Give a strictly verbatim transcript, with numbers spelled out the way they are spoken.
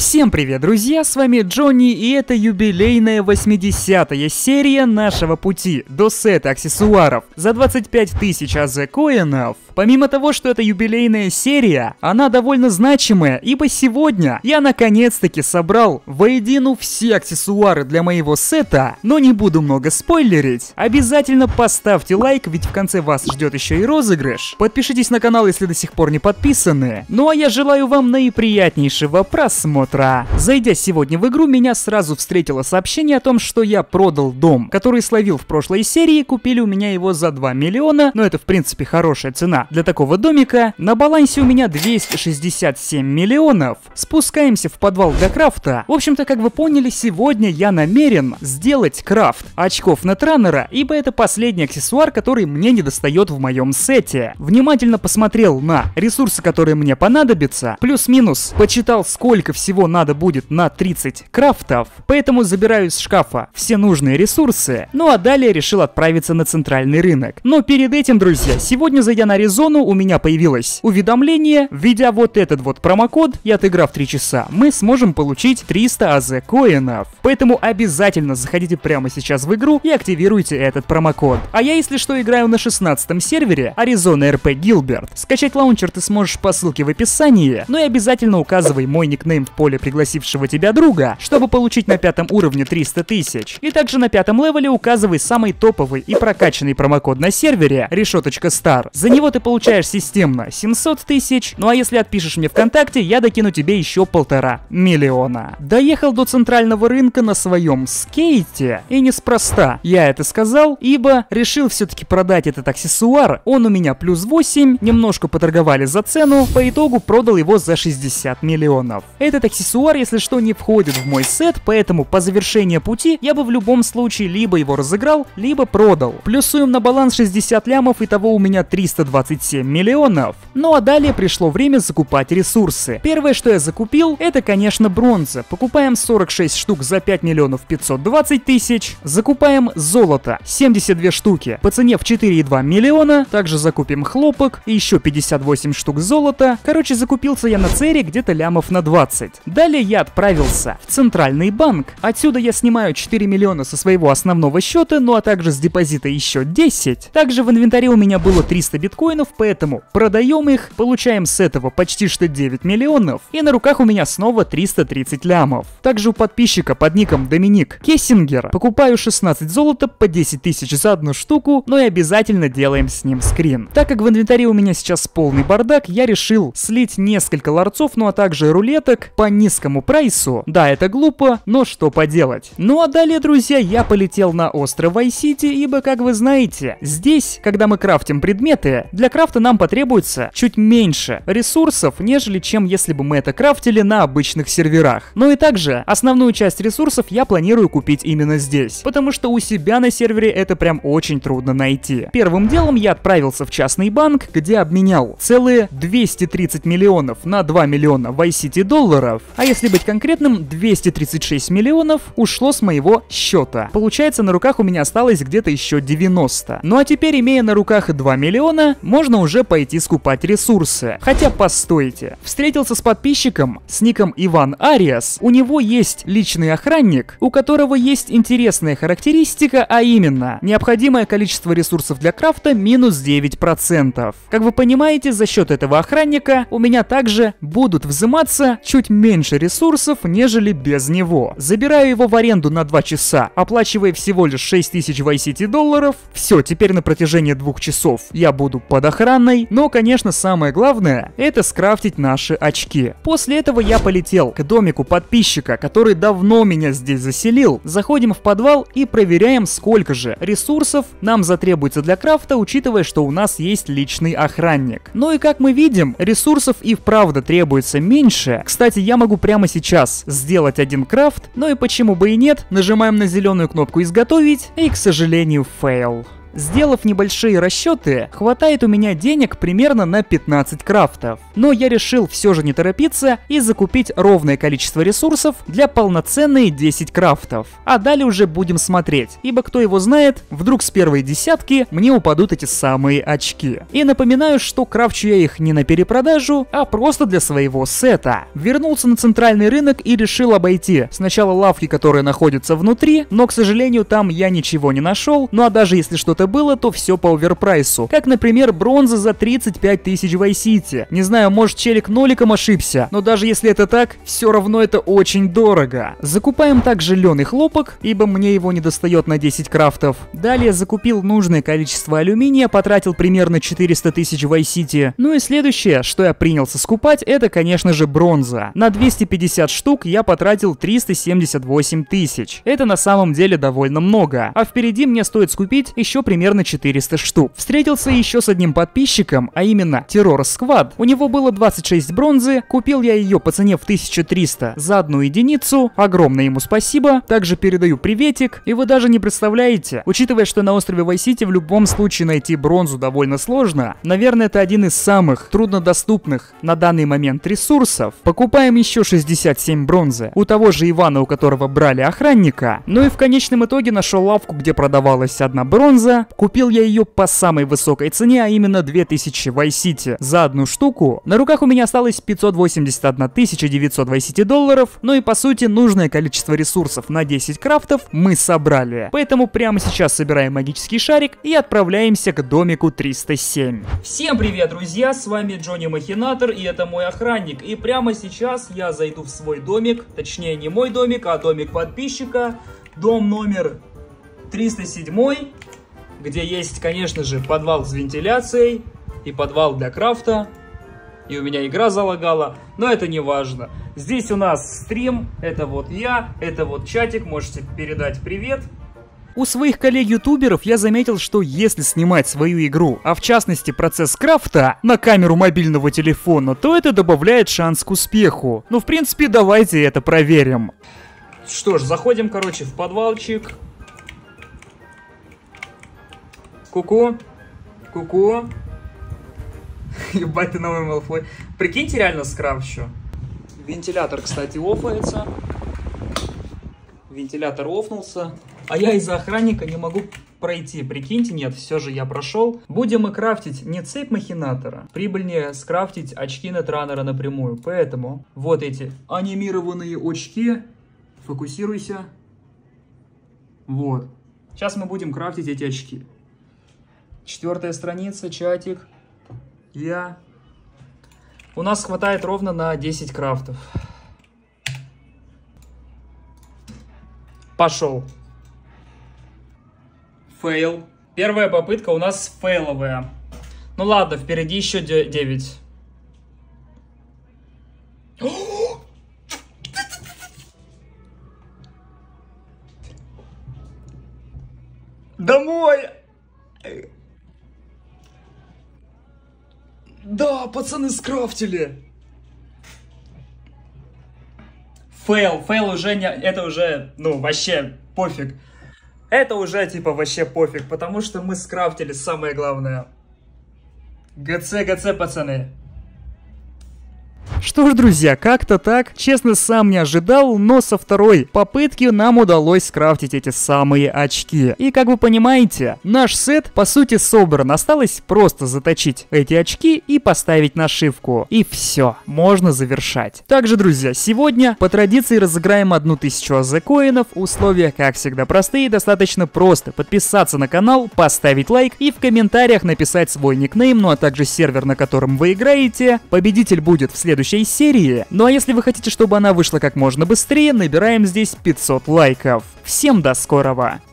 Всем привет, друзья, с вами Джонни, и это юбилейная восьмидесятая серия нашего пути до сета аксессуаров за двадцать пять тысяч эй зет коинов. Помимо того, что это юбилейная серия, она довольно значимая, ибо сегодня я наконец-таки собрал воедино все аксессуары для моего сета, но не буду много спойлерить. Обязательно поставьте лайк, ведь в конце вас ждет еще и розыгрыш. Подпишитесь на канал, если до сих пор не подписаны. Ну а я желаю вам наиприятнейшего просмотра. Зайдя сегодня в игру, меня сразу встретило сообщение о том, что я продал дом, который словил в прошлой серии, купили у меня его за два миллиона, но это в принципе хорошая цена для такого домика. На балансе у меня двести шестьдесят семь миллионов. Спускаемся в подвал для крафта. В общем-то, как вы поняли, сегодня я намерен сделать крафт очков нетраннера, ибо это последний аксессуар, который мне не достает в моем сете. Внимательно посмотрел на ресурсы, которые мне понадобятся, плюс-минус почитал, сколько всего надо будет на тридцать крафтов, поэтому забираю из шкафа все нужные ресурсы, ну а далее решил отправиться на центральный рынок. Но перед этим, друзья, сегодня, зайдя на Резону, у меня появилось уведомление: введя вот этот вот промокод и отыграв три часа, мы сможем получить триста эй зет коинов. Поэтому обязательно заходите прямо сейчас в игру и активируйте этот промокод. А я, если что, играю на шестнадцатом сервере Arizona эр пи Gilbert. Скачать лаунчер ты сможешь по ссылке в описании, но и обязательно указывай мой никнейм в поле пригласившего тебя друга, чтобы получить на пятом уровне триста тысяч. И также на пятом левеле указывай самый топовый и прокачанный промокод на сервере решеточка стар. За него ты получаешь системно семьсот тысяч, ну а если отпишешь мне ВКонтакте, я докину тебе еще полтора миллиона. Доехал до центрального рынка на своем скейте, и неспроста я это сказал, ибо решил все-таки продать этот аксессуар. Он у меня плюс восемь, немножко поторговали за цену, по итогу продал его за шестьдесят миллионов. Этот аксессуар, если что, не входит в мой сет, поэтому по завершении пути я бы в любом случае либо его разыграл, либо продал. Плюсуем на баланс шестьдесят лямов, итого у меня триста двадцать семь миллионов. Ну а далее пришло время закупать ресурсы. Первое, что я закупил, это, конечно, бронза. Покупаем сорок шесть штук за пять миллионов пятьсот двадцать тысяч. Закупаем золото, семьдесят две штуки по цене в четыре и два миллиона. Также закупим хлопок и еще пятьдесят восемь штук золота. Короче, закупился я на цере где-то лямов на двадцать. Далее я отправился в центральный банк. Отсюда я снимаю четыре миллиона со своего основного счета, ну а также с депозита еще десять. Также в инвентаре у меня было триста биткоинов, поэтому продаем их, получаем с этого почти что девять миллионов, и на руках у меня снова триста тридцать лямов. Также у подписчика под ником Доминик Кессингер покупаю шестнадцать золота по десять тысяч за одну штуку, но и обязательно делаем с ним скрин. Так как в инвентаре у меня сейчас полный бардак, я решил слить несколько ларцов, ну а также рулеток по низкому прайсу. Да, это глупо, но что поделать. Ну а далее, друзья, я полетел на остров Вайс-Сити, ибо, как вы знаете, здесь, когда мы крафтим предметы, для крафта нам потребуется чуть меньше ресурсов, нежели чем если бы мы это крафтили на обычных серверах. Ну и также основную часть ресурсов я планирую купить именно здесь, потому что у себя на сервере это прям очень трудно найти. Первым делом я отправился в частный банк, где обменял целые двести тридцать миллионов на два миллиона Вайс-Сити долларов, а если быть конкретным, двести тридцать шесть миллионов ушло с моего счета. Получается, на руках у меня осталось где-то еще девяносто. Ну а теперь, имея на руках два миллиона, можно уже пойти скупать ресурсы. Хотя, постойте. Встретился с подписчиком с ником Иван Ариас. У него есть личный охранник, у которого есть интересная характеристика, а именно необходимое количество ресурсов для крафта минус девять процентов. Как вы понимаете, за счет этого охранника у меня также будут взиматься чуть меньше ресурсов, нежели без него. Забираю его в аренду на два часа, оплачивая всего лишь шесть тысяч Вайс-Сити долларов. Все, теперь на протяжении двух часов я буду под охраной, но, конечно, самое главное — это скрафтить наши очки. После этого я полетел к домику подписчика, который давно меня здесь заселил. Заходим в подвал и проверяем, сколько же ресурсов нам затребуется для крафта, учитывая, что у нас есть личный охранник. Ну и как мы видим, ресурсов и вправду требуется меньше. Кстати, я могу прямо сейчас сделать один крафт, ну и почему бы и нет, нажимаем на зеленую кнопку «Изготовить», и, к сожалению, фейл. Сделав небольшие расчеты, хватает у меня денег примерно на пятнадцать крафтов. Но я решил все же не торопиться и закупить ровное количество ресурсов для полноценные десять крафтов. А далее уже будем смотреть, ибо кто его знает, вдруг с первой десятки мне упадут эти самые очки. И напоминаю, что крафчу я их не на перепродажу, а просто для своего сета. Вернулся на центральный рынок и решил обойти сначала лавки, которые находятся внутри, но, к сожалению, там я ничего не нашел. Ну а даже если что-то было, то все по оверпрайсу. Как, например, бронза за тридцать пять тысяч в iCity. Не знаю, может челик ноликом ошибся, но даже если это так, все равно это очень дорого. Закупаем также зеленый хлопок, ибо мне его не достает на десять крафтов. Далее закупил нужное количество алюминия, потратил примерно четыреста тысяч в iCity. Ну и следующее, что я принялся скупать, это, конечно же, бронза. На двести пятьдесят штук я потратил триста семьдесят восемь тысяч. Это на самом деле довольно много. А впереди мне стоит скупить еще примерно четыреста штук. Встретился еще с одним подписчиком, а именно Terror Squad. У него было двадцать шесть бронзы, купил я ее по цене в тысячу триста за одну единицу. Огромное ему спасибо. Также передаю приветик. И вы даже не представляете, учитывая, что на острове Vice-City в любом случае найти бронзу довольно сложно, наверное, это один из самых труднодоступных на данный момент ресурсов. Покупаем еще шестьдесят семь бронзы у того же Ивана, у которого брали охранника. Ну и в конечном итоге нашел лавку, где продавалась одна бронза. Купил я ее по самой высокой цене, а именно две тысячи в iCity за одну штуку. На руках у меня осталось пятьсот восемьдесят одна тысяча девятьсот в iCity долларов. Ну и по сути нужное количество ресурсов на десять крафтов мы собрали. Поэтому прямо сейчас собираем магический шарик и отправляемся к домику триста семь. Всем привет, друзья, с вами Джонни Махинатор, и это мой охранник. И прямо сейчас я зайду в свой домик, точнее не мой домик, а домик подписчика. Дом номер триста семь, где есть, конечно же, подвал с вентиляцией и подвал для крафта. И у меня игра залагала, но это не важно. Здесь у нас стрим, это вот я, это вот чатик, можете передать привет. У своих коллег-ютуберов я заметил, что если снимать свою игру, а в частности процесс крафта, на камеру мобильного телефона, то это добавляет шанс к успеху. Ну, в принципе, давайте это проверим. Что ж, заходим, короче, в подвалчик. Ку-ку. Ку-ку. Ебать ты новый Малфой. Прикиньте, реально скрафчу. Вентилятор, кстати, офается. Вентилятор офнулся. А я из-за охранника не могу пройти. Прикиньте, нет, все же я прошел. Будем мы крафтить не цепь махинатора. Прибыльнее скрафтить очки нетранера напрямую. Поэтому вот эти анимированные очки. Фокусируйся. Вот. Сейчас мы будем крафтить эти очки. Четвертая страница, чатик. Я. У нас хватает ровно на десять крафтов. Пошел. Фейл. Первая попытка у нас фейловая. Ну ладно, впереди еще девять. Домой! Да, пацаны скрафтили. Фейл, фейл уже не... Это уже, ну, вообще пофиг. Это уже, типа, вообще пофиг, потому что мы скрафтили самое главное. ГЦ, ГЦ, пацаны. Что ж, друзья, как-то так. Честно, сам не ожидал, но со второй попытки нам удалось скрафтить эти самые очки. И как вы понимаете, наш сет по сути собран. Осталось просто заточить эти очки и поставить нашивку. И все, можно завершать. Также, друзья, сегодня по традиции разыграем одну тысячу АЗ коинов. Условия, как всегда, простые, достаточно просто. Подписаться на канал, поставить лайк и в комментариях написать свой никнейм, ну а также сервер, на котором вы играете. Победитель будет в следующей серии. Ну а если вы хотите, чтобы она вышла как можно быстрее, набираем здесь пятьсот лайков. Всем до скорого!